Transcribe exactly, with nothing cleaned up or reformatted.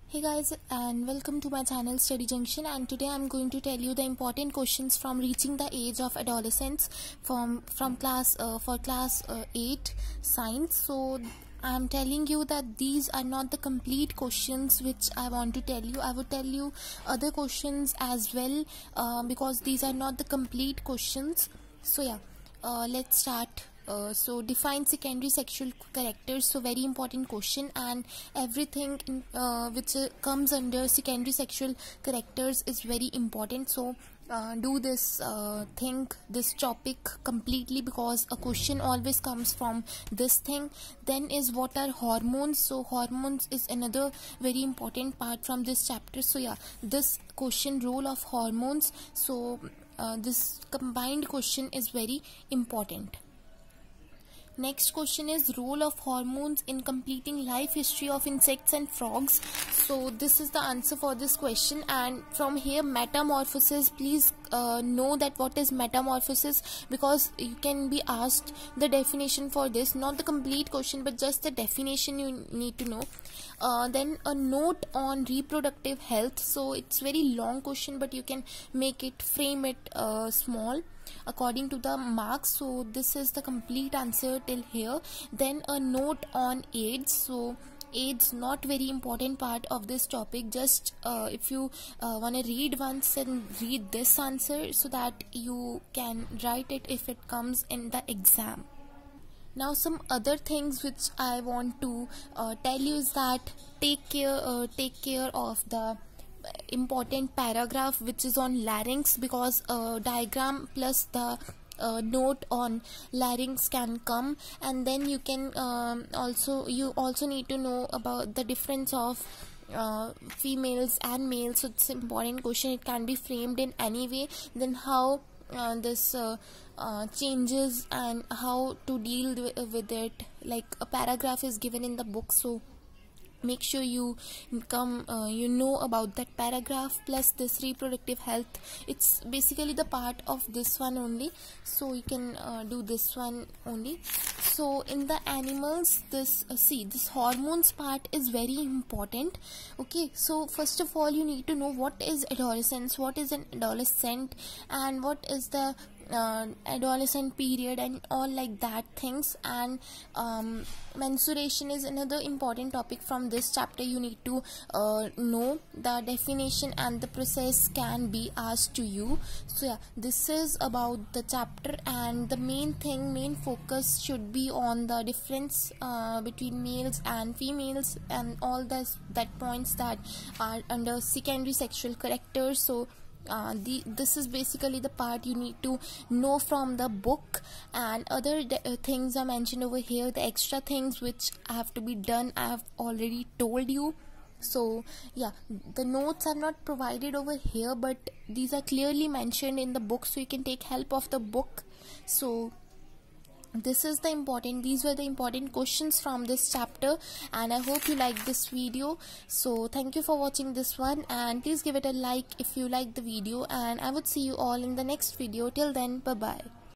Hey guys, and welcome to my channel Study Junction. And today I'm going to tell you the important questions from reaching the age of adolescence from from class uh, for class uh, eight science. So I'm telling you that these are not the complete questions which I want to tell you. I would tell you other questions as well uh, because these are not the complete questions. So yeah, uh, let's start. Uh, so define secondary sexual characters. So very important question, and everything in, uh, which uh, comes under secondary sexual characters is very important. So uh, do this uh, thing this topic completely, because a question always comes from this thing. Then is what are hormones. So hormones is another very important part from this chapter. So yeah, this question, role of hormones. So uh, this combined question is very important. Next question is role of hormones in completing life history of insects and frogs. So this is the answer for this question. And from here, metamorphosis, please uh, know that what is metamorphosis, because you can be asked the definition for this, not the complete question but just the definition you need to know. Uh, then a note on reproductive health. So it's very long question, but you can make it, frame it uh, small according to the marks. So this is the complete answer till here. Then a note on AIDS. So AIDS not very important part of this topic. Just uh, if you uh, want to read once and read this answer so that you can write it if it comes in the exam. Now some other things which I want to uh, tell you is that take care uh, take care of the important paragraph which is on larynx, because uh, diagram plus the uh, note on larynx can come. And then you can um, also you also need to know about the difference of uh, females and males. So it's an important question. It can be framed in any way. Then how uh, this uh, uh, changes and how to deal with it, like a paragraph is given in the book. So make sure you come uh, you know about that paragraph plus this reproductive health. It's basically the part of this one only, so you can uh, do this one only. So in the animals, this uh, see this hormones part is very important. Okay, so first of all you need to know what is adolescence, what is an adolescent, and what is the Uh, adolescent period and all like that things. And um, menstruation is another important topic from this chapter. You need to uh, know the definition, and the process can be asked to you. So yeah, this is about the chapter, and the main thing, main focus should be on the difference uh, between males and females and all this, that points that are under secondary sexual characters. So Uh, the this is basically the part you need to know from the book, and other uh, things are mentioned over here. The extra things which have to be done I have already told you. So yeah, the notes are not provided over here, but these are clearly mentioned in the book, so you can take help of the book. So this is the important these were the important questions from this chapter, and I hope you like this video. So thank you for watching this one, and please give it a like if you like the video, and I would see you all in the next video. Till then, bye bye.